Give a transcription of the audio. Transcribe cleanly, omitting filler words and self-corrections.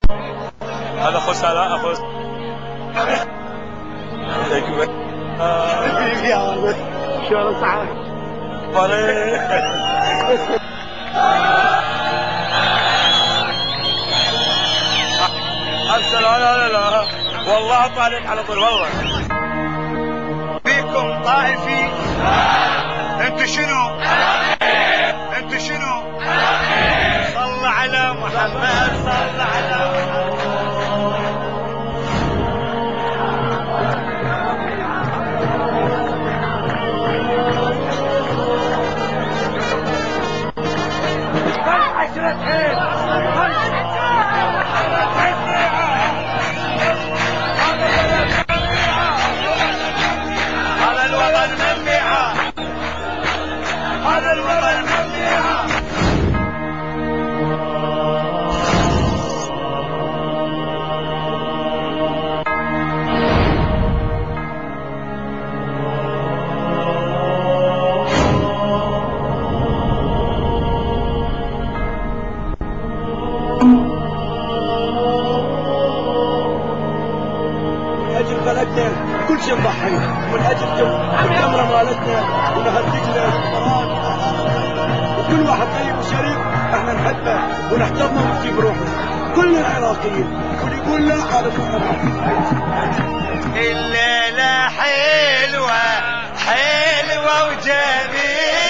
هذا اخو سلا اخو يا ولد شلون صحتك؟ لا لا والله طالع على طول والله. فيكم طائفي. انتوا شنو؟ انتوا شنو؟ صل على محمد، صل على محمد. هذا الوطن مميعة، هذا الوطن مميعة. من اجل بلدنا كل شيء نضحي، ومن اجل الجمره مالتنا ونهدينا وكل واحد طيب وشريف احنا نحبه ونحترمه ونجيب روحه كلنا العراقيين، واللي يقول لا هذا الليله حلوه حلوه وجميله.